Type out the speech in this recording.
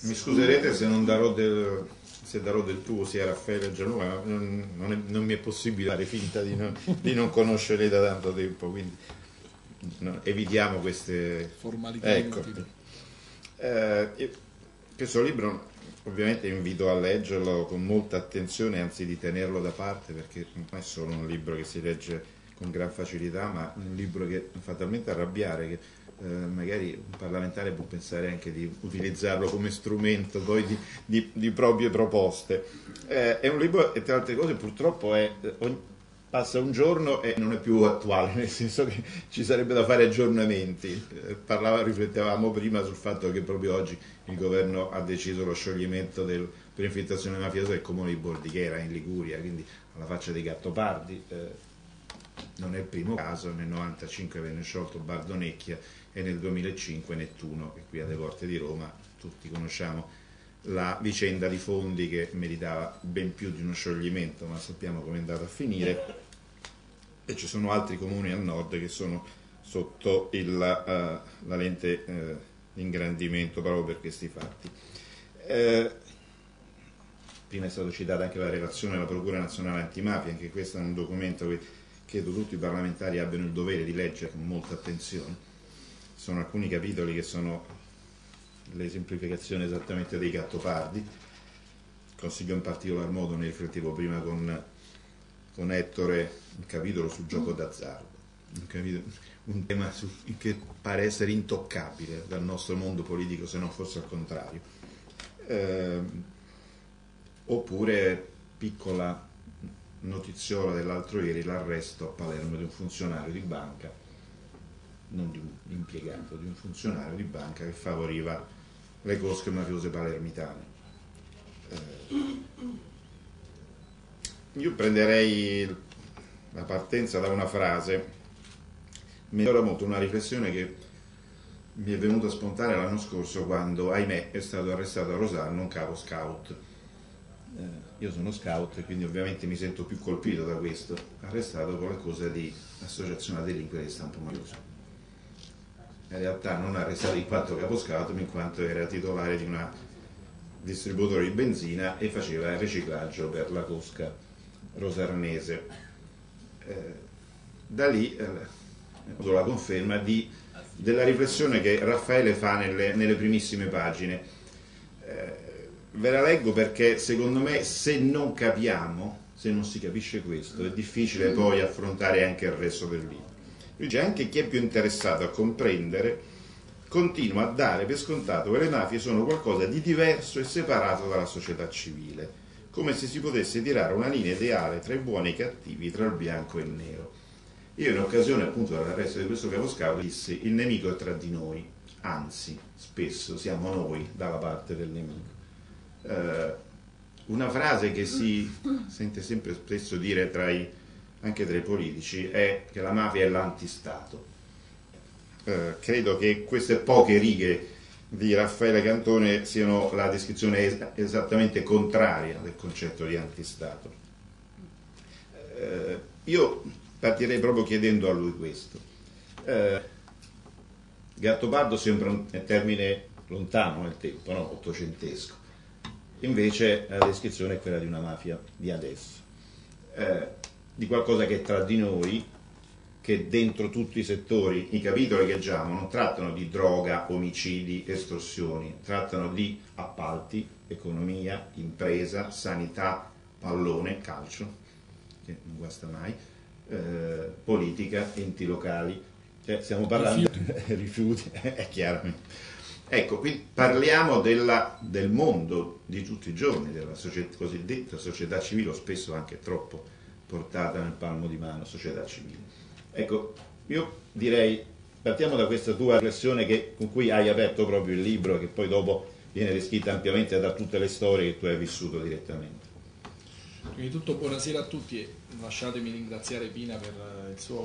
Mi scuserete se non darò del tuo sia Raffaele Gianluca, ma non mi è possibile fare finta di non conoscerli da tanto tempo, quindi evitiamo queste formalità. Ecco. Questo libro ovviamente invito a leggerlo con molta attenzione, anzi di tenerlo da parte, perché non è solo un libro che si legge con gran facilità, ma un libro che fa talmente arrabbiare che magari un parlamentare può pensare anche di utilizzarlo come strumento poi di proprie proposte. È un libro, e tra altre cose purtroppo passa un giorno e non è più attuale, nel senso che ci sarebbe da fare aggiornamenti. Riflettevamo prima sul fatto che proprio oggi il governo ha deciso lo scioglimento per infiltrazione mafiosa del comune di Bordighera in Liguria, quindi alla faccia dei Gattopardi. Non è il primo caso, nel 1995 venne sciolto Bardonecchia e nel 2005 Nettuno, che qui alle porte di Roma. Tutti conosciamo la vicenda di Fondi, che meritava ben più di uno scioglimento, ma sappiamo come è andata a finire, e ci sono altri comuni al nord che sono sotto la lente di ingrandimento proprio per questi fatti. Prima è stata citata anche la relazione della Procura Nazionale Antimafia, anche questo è un documento che credo tutti i parlamentari abbiano il dovere di leggere con molta attenzione. Sono alcuni capitoli che sono l'esemplificazione esattamente dei Gattopardi. Consiglio in particolar modo, ne riflettevo prima con Ettore, un capitolo sul gioco d'azzardo, un tema che pare essere intoccabile dal nostro mondo politico, se non fosse al contrario. Oppure, piccola notiziola dell'altro ieri, l'arresto a Palermo di un funzionario di banca, non di un impiegato, di un funzionario di banca che favoriva le cosche mafiose palermitane. Io prenderei la partenza da una frase, mi ricorda molto una riflessione che mi è venuta spontanea l'anno scorso, quando, ahimè, è stato arrestato a Rosarno un capo scout. Io sono scout e quindi ovviamente mi sento più colpito da questo, arrestato con l'accusa di associazione a delinquere di stampo mafioso. In realtà non arrestato in quanto capo scout, ma in quanto era titolare di una distributore di benzina e faceva il riciclaggio per la cosca rosarnese. Da lì ho avuto la conferma della riflessione che Raffaele fa nelle primissime pagine. Ve la leggo perché secondo me, se non si capisce questo, è difficile poi affrontare anche il resto del libro. Lui dice: anche chi è più interessato a comprendere continua a dare per scontato che le mafie sono qualcosa di diverso e separato dalla società civile, come se si potesse tirare una linea ideale tra i buoni e i cattivi, tra il bianco e il nero. Io, in occasione appunto dell'arresto di questo capo scout, dissi: il nemico è tra di noi, anzi spesso siamo noi dalla parte del nemico. Una frase che si sente sempre spesso dire anche tra i politici è che la mafia è l'antistato. Credo che queste poche righe di Raffaele Cantone siano la descrizione esattamente contraria del concetto di antistato. Io partirei proprio chiedendo a lui questo. Gattopardo sembra un termine lontano nel tempo, no? Ottocentesco. Invece la descrizione è quella di una mafia di adesso, di qualcosa che è tra di noi, che dentro tutti i settori, i capitoli che leggiamo non trattano di droga, omicidi, estorsioni, trattano di appalti, economia, impresa, sanità, pallone, calcio, che non guasta mai, politica, enti locali, cioè stiamo parlando di rifiuti, è chiaramente. Ecco, qui parliamo del mondo di tutti i giorni, della cosiddetta società civile, o spesso anche troppo portata nel palmo di mano, società civile. Ecco, io direi, partiamo da questa tua riflessione con cui hai aperto proprio il libro, che poi dopo viene descritta ampiamente da tutte le storie che tu hai vissuto direttamente. Prima di tutto buonasera a tutti e lasciatemi ringraziare Pina per il suo